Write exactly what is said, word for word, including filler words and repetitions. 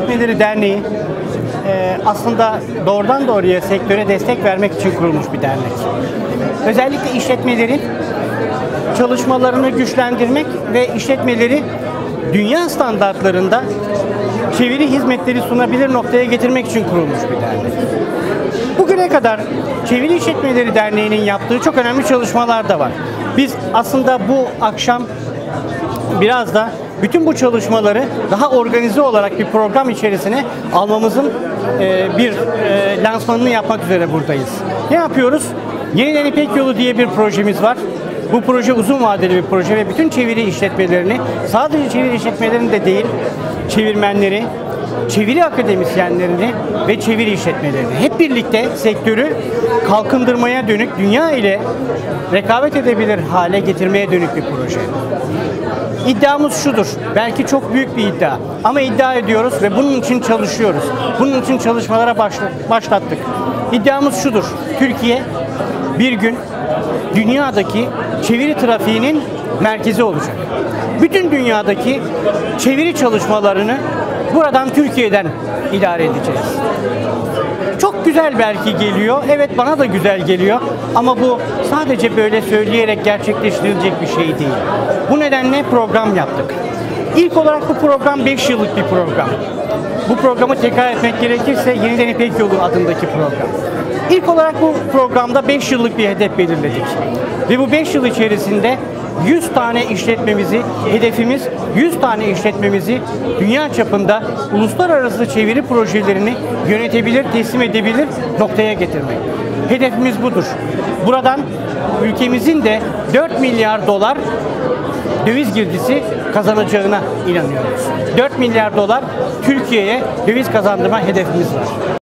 İşletmeleri Derneği e, aslında doğrudan doğruya sektöre destek vermek için kurulmuş bir dernek. Özellikle işletmelerin çalışmalarını güçlendirmek ve işletmeleri dünya standartlarında çeviri hizmetleri sunabilir noktaya getirmek için kurulmuş bir dernek. Bugüne kadar Çeviri İşletmeleri Derneği'nin yaptığı çok önemli çalışmalar da var. Biz aslında bu akşam biraz da bütün bu çalışmaları daha organize olarak bir program içerisine almamızın e, bir e, lansmanını yapmak üzere buradayız. Ne yapıyoruz? Yeniden İpek Yolu diye bir projemiz var. Bu proje uzun vadeli bir proje ve bütün çeviri işletmelerini, sadece çeviri işletmelerini de değil, çevirmenleri, çeviri akademisyenlerini ve çeviri işletmelerini hep birlikte sektörü kalkındırmaya dönük, dünya ile rekabet edebilir hale getirmeye dönük bir proje. İddiamız şudur, belki çok büyük bir iddia ama iddia ediyoruz ve bunun için çalışıyoruz. Bunun için çalışmalara başlattık. İddiamız şudur, Türkiye bir gün dünyadaki çeviri trafiğinin merkezi olacak. Bütün dünyadaki çeviri çalışmalarını buradan, Türkiye'den idare edeceğiz. Çok güzel belki geliyor, evet bana da güzel geliyor ama bu sadece böyle söyleyerek gerçekleştirilecek bir şey değil. Bu nedenle program yaptık. İlk olarak bu program beş yıllık bir program. Bu programı tekrar etmek gerekirse Yeniden İpek Yolu adındaki program. İlk olarak bu programda beş yıllık bir hedef belirledik. Ve bu beş yıl içerisinde yüz tane işletmemizi, hedefimiz yüz tane işletmemizi dünya çapında uluslararası çeviri projelerini yönetebilir, teslim edebilir noktaya getirmek. Hedefimiz budur. Buradan ülkemizin de dört milyar dolar döviz girdisi kazanacağına inanıyoruz. dört milyar dolar Türkiye'ye döviz kazandırma hedefimiz var.